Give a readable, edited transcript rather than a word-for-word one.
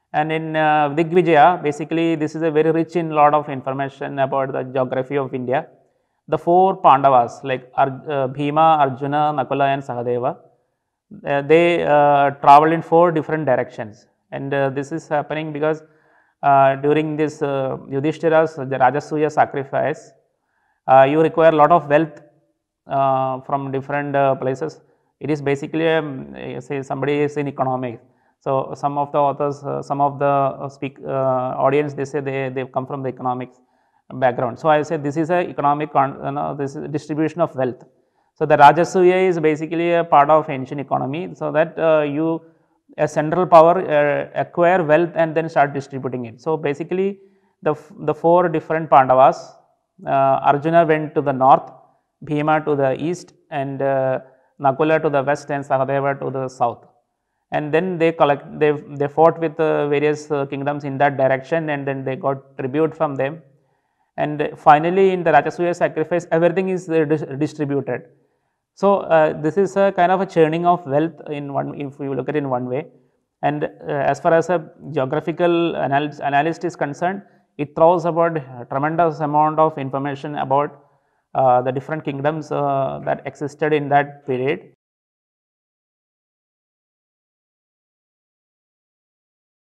And in Digvijaya, basically this is a very rich in lot of information about the geography of India. The four Pandavas like Bhima, Arjuna, Nakula and Sahadeva, they travel in four different directions, and this is happening because during this Yudhishthira's the Rajasuya sacrifice, you require a lot of wealth from different places. It is basically say somebody is in economics. So some of the authors, some of the audience, they say they come from the economics background. So I say this is a economic this is distribution of wealth. So the Rajasuya is basically a part of ancient economy, so that you a central power acquire wealth and then start distributing it. So basically the four different Pandavas, Arjuna went to the north, Bhima to the east, and Nakula to the west, and Sahadeva to the south. And then they fought with various kingdoms in that direction, and then they got tribute from them. And finally in the Rajasuya sacrifice, everything is distributed. So this is a kind of a churning of wealth in one, if you look at it in one way. And as far as a geographical analyst is concerned, it throws about a tremendous amount of information about the different kingdoms that existed in that period.